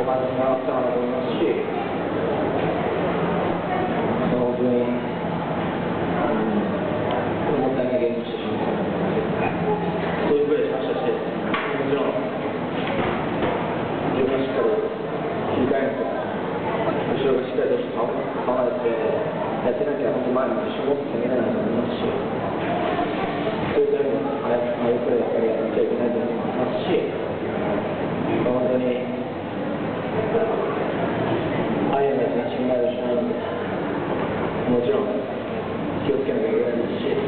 感じがあったかなと思いますし、本当に、もったいないゲームをしてしまったので、そういうプレーしましたし、もちろん、自分がしっかり切り替えると、後ろがしっかりとして構えてやってなきゃ、本当前に自信を持って攻めれないと思いますし、そういう点も、ああいうプレーやっぱりやらなきゃいけないと思いますし、本当に、ああいうのが信頼をしないので、もちろん気をつけなきゃいけないですし、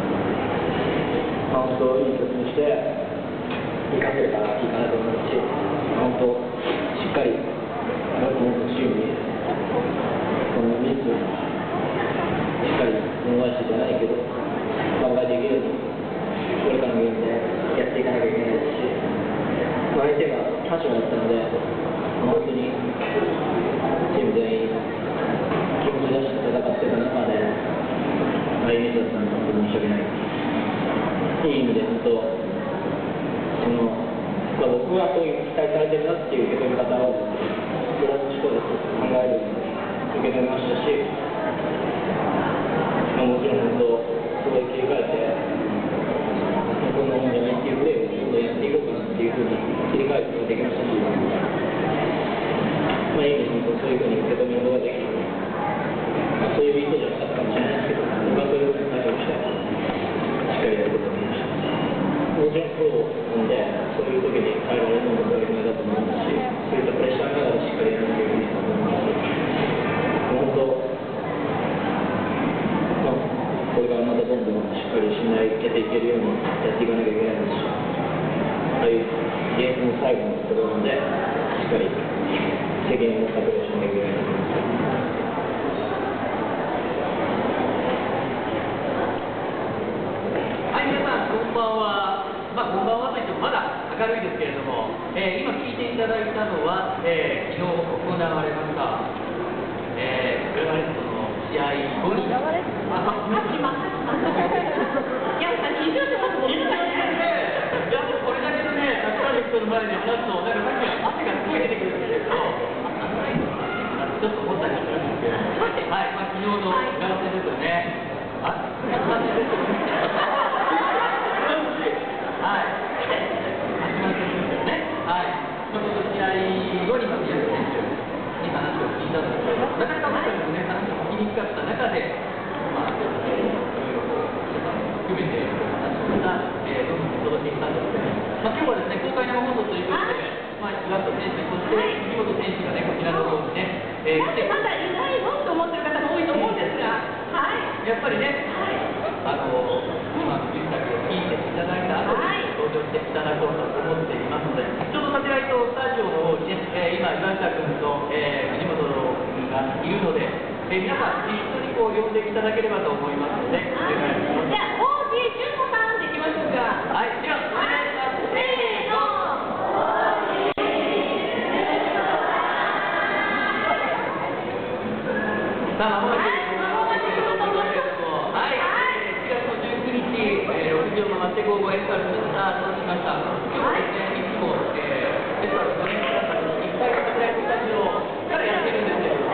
本当いい曲にして生かせればいいかなと思いますし、本当しっかりもっともっとチームにこのミスをしっかり恩返しじゃないけど挽回できるようにこれからのゲームでやっていかなきゃいけないですし、相手が多種だったので本当にチーム全員気持ち出して戦ってた中でああいうミスだったので本当に申し訳ない。いい意味で本当僕はそういう期待されてるなっていう受け止め方をプラス思考で考えるように受け止めましたし、もちろん本当そこで切り替えてこんなもんじゃないっていうプレーをどんどんやっていこうかなっていうふうに切り替えることができましたし、いい意味で本当そういうふうに受け止めることができる、そういう意図じゃなかったかもしれないですけど、僕はそういうふうに対応してしっかりやることができました。もちろんそうなんで、そういう時に変えられるのも当たり前だと思いますし、そういったプレッシャーながらしっかりやらなきゃいけないと思いますし、本当、これからまたどんどんしっかり信頼を受けていけるようにやっていかなきゃいけないですし、ああいうゲームの最後のところで、しっかり責任を持ったプレーしなきゃいけないと思います。 明るいですけれども、今聞いていただいたのは、昨日行われました、ブラバレットの試合後に、やっぱ20ってますもんね。いや、これだけのね、たくさんの人の前で話すと、なんかさっき汗がすごい出てくるんですけど、ちょっと思ったりしたんですけど、はい、昨日のガラセですよね。後に宮城選手に話を聞いたんですけど、なかなか僕たちもね、話を聞きにくかった中で、いろいろ含めて話をまた、どんどんお届けしたんですけど、今日はですね、公開生放送ということで、岩田選手、そして杉本選手がね、こちらの方にね、 なんでまだいないのと思ってる方も多いと思うんですが、 やっぱりね、今、インタビューを聞いていただいた後に登場していただこうと思っていますので、ちょうどサテライトスタジオの方にね、今、岩下君と、藤本君がいるので、皆さん、一緒に呼んでいただければと思いますので、お願いします。 じゃあ、OG 純子さんでいきましょうか。 はい、では、お願いします。 せーの。 さあ、まもなく6時を回って午後エスパルススタートしました。今日はですね、いつも、エスパルスの皆さんと一体のサテライトスタジオからやってるんですけど、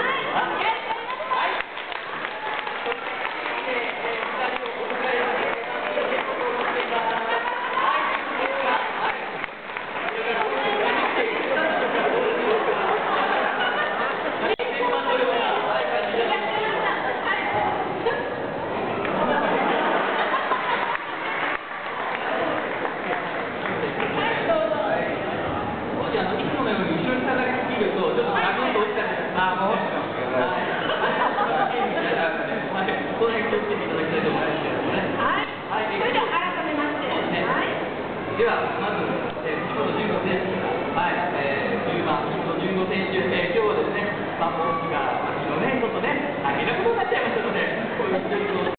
では、まず、藤本純子選手、10番、藤本純子選手、今日はですね、大きな、昨日ね、ちょっとね、大変なことになっちゃいましたので、こういう